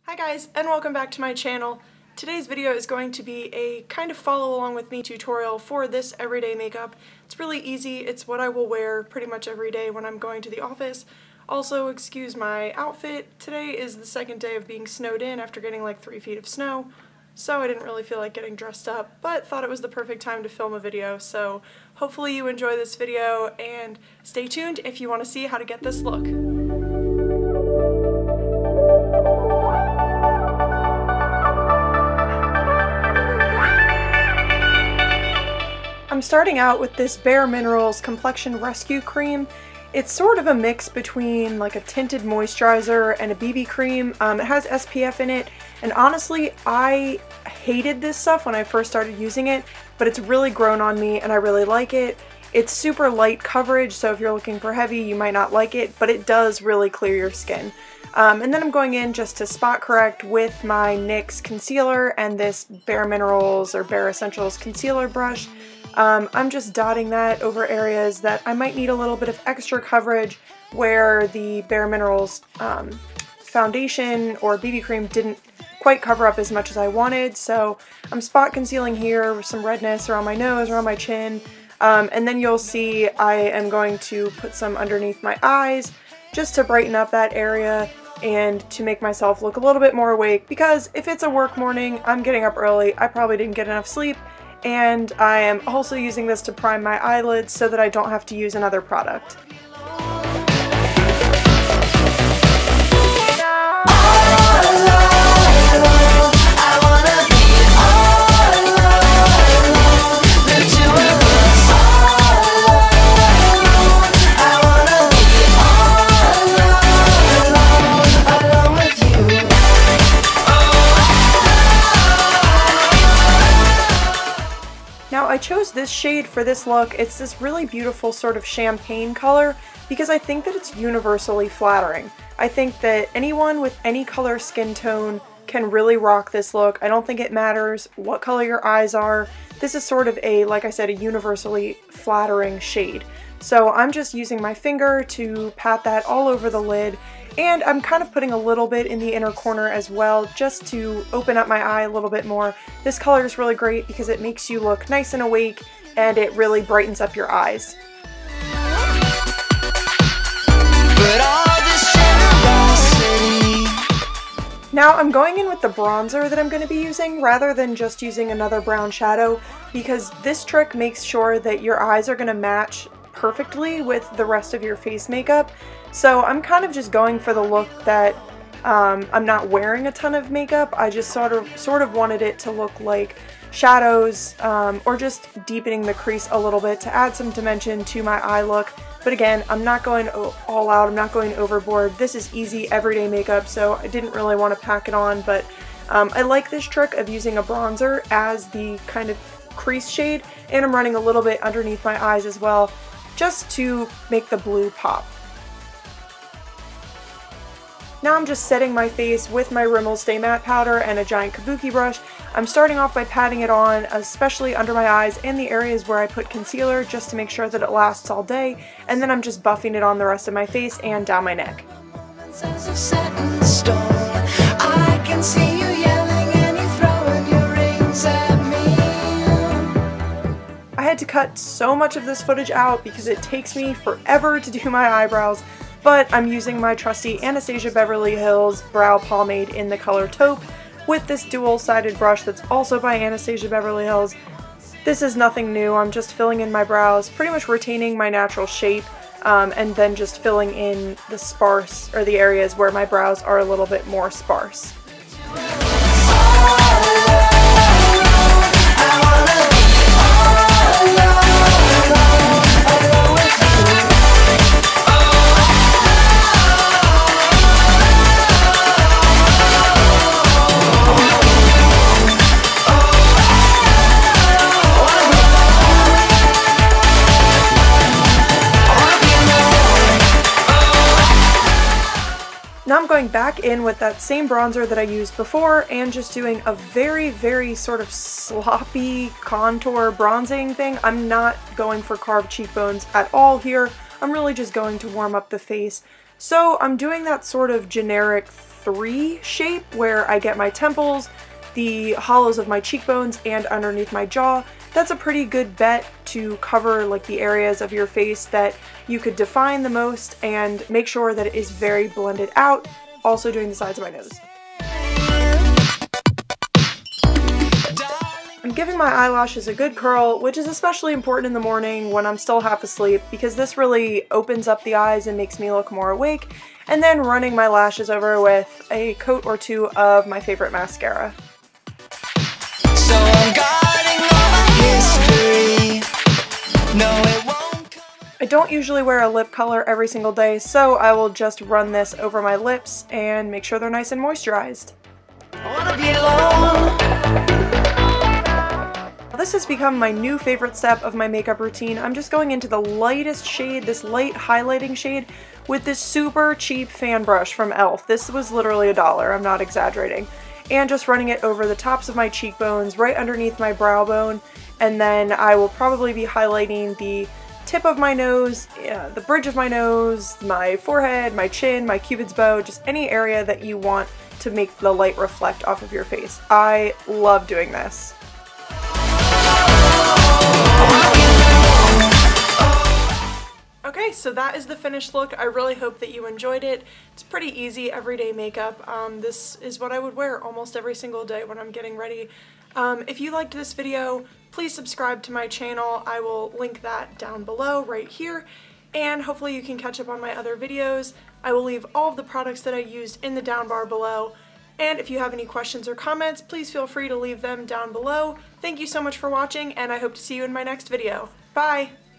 Hi guys, and welcome back to my channel. Today's video is going to be a kind of follow along with me tutorial for this everyday makeup. It's really easy. It's what I will wear pretty much every day when I'm going to the office. Also, excuse my outfit. Today is the second day of being snowed in after getting like 3 feet of snow, so I didn't really feel like getting dressed up, but thought it was the perfect time to film a video. So hopefully you enjoy this video, and stay tuned if you want to see how to get this look. I'm starting out with this BareMinerals Complexion Rescue Cream. It's sort of a mix between like a tinted moisturizer and a BB cream. It has SPF in it, and honestly, I hated this stuff when I first started using it, but it's really grown on me and I really like it. It's super light coverage, so if you're looking for heavy, you might not like it, but it does really clear your skin. And then I'm going in just to spot correct with my NYX concealer and this BareMinerals or Bare Essentials concealer brush. I'm just dotting that over areas that I might need a little bit of extra coverage where the BareMinerals foundation or BB cream didn't quite cover up as much as I wanted. So I'm spot concealing here with some redness around my nose, around my chin, and then you'll see I am going to put some underneath my eyes just to brighten up that area and to make myself look a little bit more awake, because if it's a work morning, I'm getting up early, I probably didn't get enough sleep, and I am also using this to prime my eyelids so that I don't have to use another product. Now I chose this shade for this look. It's this really beautiful sort of champagne color because I think that it's universally flattering. I think that anyone with any color skin tone can really rock this look. I don't think it matters what color your eyes are. This is sort of a, like I said, a universally flattering shade. So I'm just using my finger to pat that all over the lid, and I'm kind of putting a little bit in the inner corner as well just to open up my eye a little bit more. This color is really great because it makes you look nice and awake, and it really brightens up your eyes. Now I'm going in with the bronzer that I'm going to be using rather than just using another brown shadow, because this trick makes sure that your eyes are going to match perfectly with the rest of your face makeup. So I'm kind of just going for the look that I'm not wearing a ton of makeup. I just sort of wanted it to look like shadows or just deepening the crease a little bit to add some dimension to my eye look. But again, I'm not going all out, I'm not going overboard. This is easy everyday makeup, so I didn't really want to pack it on, but I like this trick of using a bronzer as the kind of crease shade, and I'm running a little bit underneath my eyes as well, just to make the blue pop. Now I'm just setting my face with my Rimmel Stay Matte powder and a giant kabuki brush. I'm starting off by patting it on, especially under my eyes and the areas where I put concealer, just to make sure that it lasts all day, and then I'm just buffing it on the rest of my face and down my neck. I had to cut so much of this footage out because it takes me forever to do my eyebrows, but I'm using my trusty Anastasia Beverly Hills brow pomade in the color Taupe with this dual-sided brush that's also by Anastasia Beverly Hills. This is nothing new. I'm just filling in my brows, pretty much retaining my natural shape, and then just filling in the sparse, or the areas where my brows are a little bit more sparse. Now I'm going back in with that same bronzer that I used before and just doing a very sort of sloppy contour bronzing thing. I'm not going for carved cheekbones at all here. I'm really just going to warm up the face. So I'm doing that sort of generic 3 shape where I get my temples, the hollows of my cheekbones, and underneath my jaw. That's a pretty good bet to cover like the areas of your face that you could define the most and make sure that it is very blended out. Also doing the sides of my nose. I'm giving my eyelashes a good curl, which is especially important in the morning when I'm still half asleep because this really opens up the eyes and makes me look more awake, and then running my lashes over with a coat or 2 of my favorite mascara. So I'm guarding all my history. No, it won't. I don't usually wear a lip color every single day, so I will just run this over my lips and make sure they're nice and moisturized. I wanna be alone. This has become my new favorite step of my makeup routine. I'm just going into the lightest shade, this light highlighting shade, with this super cheap fan brush from e.l.f. This was literally $1, I'm not exaggerating. And just running it over the tops of my cheekbones, right underneath my brow bone, and then I will probably be highlighting the tip of my nose, the bridge of my nose, my forehead, my chin, my cupid's bow, just any area that you want to make the light reflect off of your face. I love doing this. Okay, so that is the finished look. I really hope that you enjoyed it. It's pretty easy everyday makeup. This is what I would wear almost every single day when I'm getting ready. If you liked this video, please subscribe to my channel. I will link that down below right here, and hopefully you can catch up on my other videos. I will leave all of the products that I used in the down bar below, and if you have any questions or comments, please feel free to leave them down below. Thank you so much for watching, and I hope to see you in my next video. Bye!